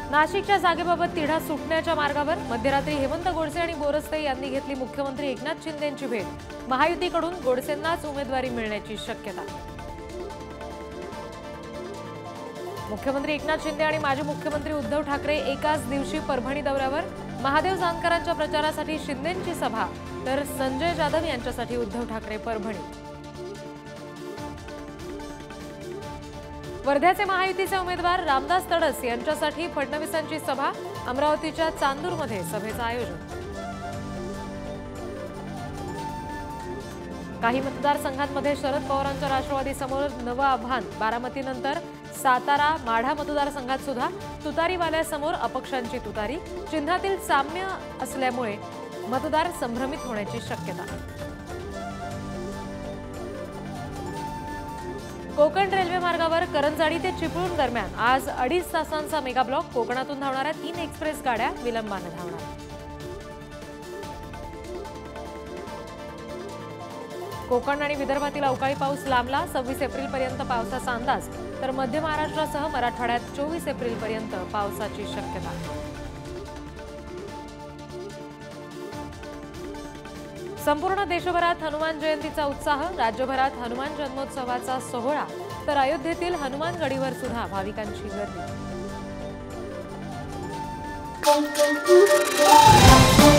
नाशिकच्या जागेबाबत तिढा सुटण्याच्या मार्गावर मध्यरात्री हेमंत गोडसे आणि बोरस्ते यांनी घेतली मुख्यमंत्री एकनाथ शिंदेंची भेट। महायुतीकडून गोडसेंनाच उमेदवारी मिळण्याची शक्यता। मुख्यमंत्री एकनाथ शिंदे आणि माजी मुख्यमंत्री उद्धव ठाकरे एकाच दिवशी परभणी दौऱ्यावर। महादेव जानकरांच्या प्रचारासाठी शिंदेंची सभा तर संजय जाधव यांच्यासाठी उद्धव ठाकरे परभणी। वर्ध्याचे महायुतीचे उमेदवार रामदास तडस यांच्यासाठी फडणवीसांची सभा। अमरावतीच्या चांदूरमध्ये सभेचं आयोजन। काही मतदारसंघांमध्ये शरद पवारांच्या राष्ट्रवादीसमोर नवं आव्हान। बारामतीनंतर सातारा माढा मतदारसंघात सुद्धा तुतारीवाल्यासमोर अपक्षांची तुतारी। चिन्हातील साम्य असल्यामुळे मतदार संभ्रमित होण्याची शक्यता। कोकण रेल्वे मार्गावर करंजाडी ते चिपळूण दरम्यान आज 2.5 तासांचा मेगा ब्लॉक। कोकणातून धावणाऱ्या 3 एक्सप्रेस गाड्या विलंबाने धावणार। कोकण आणि विदर्भातील अवकाळी पाऊस लांबला। 26 एप्रिलपर्यंत पावसाचा अंदाज तर मध्य महाराष्ट्रासह मराठवाड्यात 24 एप्रिलपर्यंत पावसाची शक्यता। संपूर्ण देशभरात हनुमान जयंतीचा उत्साह। राज्यभरात हनुमान जन्मोत्सवाचा सोहळा तर अयोध्येतील हनुमान गडीवर सुद्धा भाविकांची गर्दी।